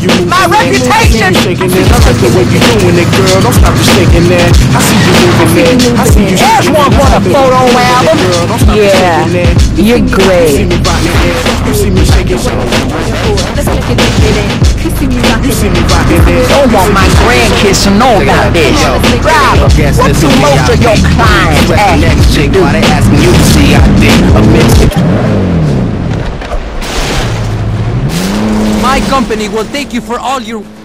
My reputation! Shaking it, I like the way you doing it, girl. Don't stop just shaking that. I see you moving it. I see you There's one for the photo album. Yeah, you're great. You see me shaking. Let's make it big. You see me rocking. You see me rocking it. Don't want my grandkids to know about this. Driver, what do most of your clients ask you to do? Why they asking you to see I did a mistake? My company will take you for all your